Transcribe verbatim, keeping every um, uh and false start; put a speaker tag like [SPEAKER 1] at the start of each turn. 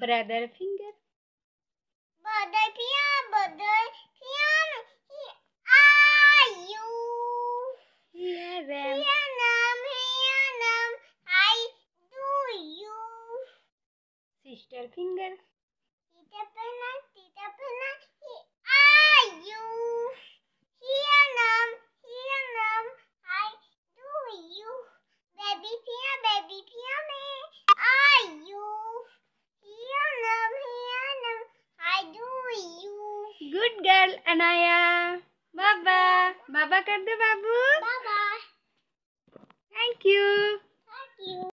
[SPEAKER 1] Brother finger.
[SPEAKER 2] Brother finger, brother finger. Are you?
[SPEAKER 1] Here am.
[SPEAKER 2] Here nam, here nam. I do you.
[SPEAKER 1] Sister finger.
[SPEAKER 2] Tita penna, tita penna. Are you? Here nam, here nam. I do you. Baby finger, baby finger. Are you? Here nam, here nam. I do you.
[SPEAKER 1] Good girl, Anaya. Baba. Baba कर दे बाबू.
[SPEAKER 2] Bye bye.
[SPEAKER 1] Thank you.
[SPEAKER 2] Thank you.